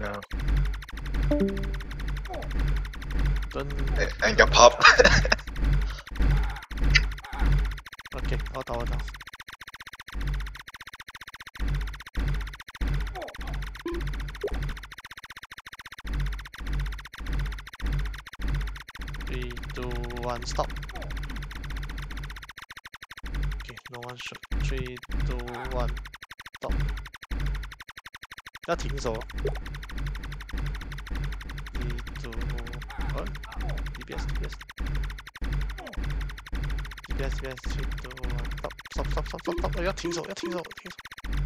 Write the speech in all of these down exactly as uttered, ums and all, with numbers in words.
No. Don't... And get pop. Okay, all down, all down. Three, two, one, stop. Okay, no one shoot. Three, two, one, stop. 要停手。Three, two, one. D P S, D P S. D P S, D P S. Three, two, one, stop, stop, stop, stop, stop, stop. 要停手，要停手，停手。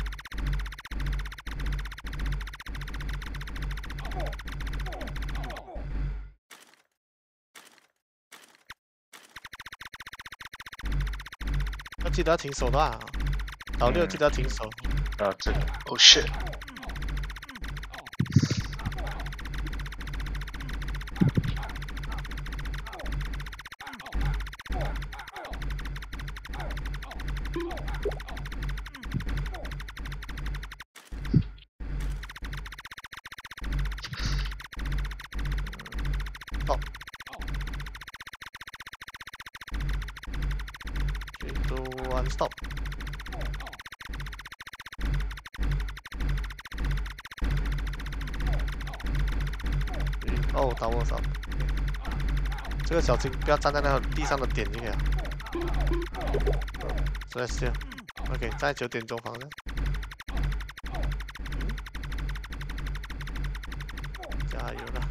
要记得要停手的啊！老六记得要停手。 啊，这个 ，Oh shit！ Stop. Three, two, one, stop. Three, oh, towers up. 这个小心不要站在那个地上的点就可以了。So let's see. OK， 在九点钟方向。加油了！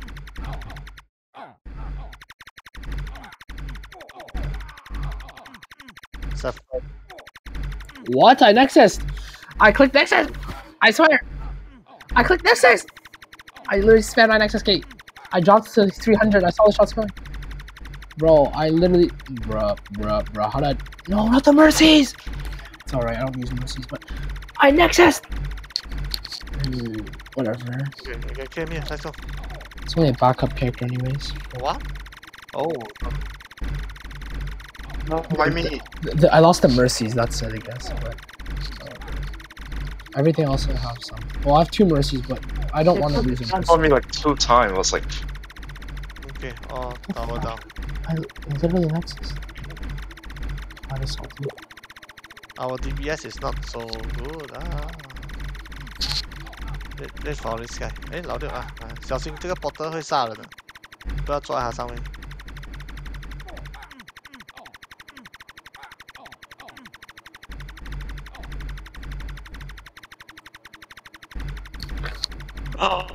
What? I nexus. I clicked nexus. I swear. I clicked nexus. I literally spammed my nexus gate. I dropped to three hundred. I saw the shots going. Bro, I literally, bruh, bruh, bruh. How did I? No, not the mercies. It's alright. I don't use mercies, but I nexus. Mm, whatever. Okay, okay, came here. Let's go. It's only a backup character, anyways. What? Oh. No, why me? The, the, I lost the mercies. That's it, I guess. But uh, everything else I have some. Well, I have two mercies, but I don't want to lose them. It told me like two times. I was like. Okay. Oh, double down. I literally nexus. That is salty. Our D P S is not so good. Ah. Let, let's follow this guy. 哎，老六啊，啊小心这个 porter 会杀人的，不要坐在他上面。 Oh.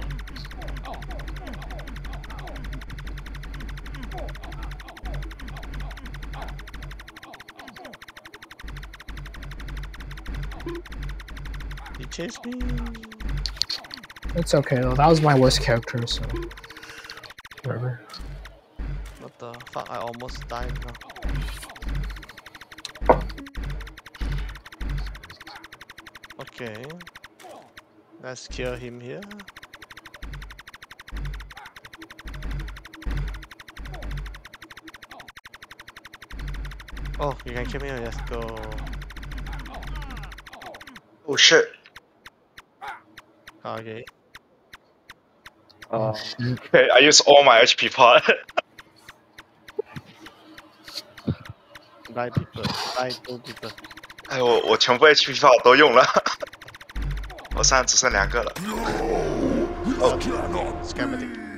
He chased me. It's okay though. That was my worst character, so whatever. What the fuck? I almost died now. Okay. Let's kill him here. Oh, you can kill me. Let's go. Oh shit. Okay. Uh, okay, I use all my H P pot. Nine people. Nine two people. 哎，我我全部 H P pot 都用了，我现在只剩两个了。 Oh, schematic.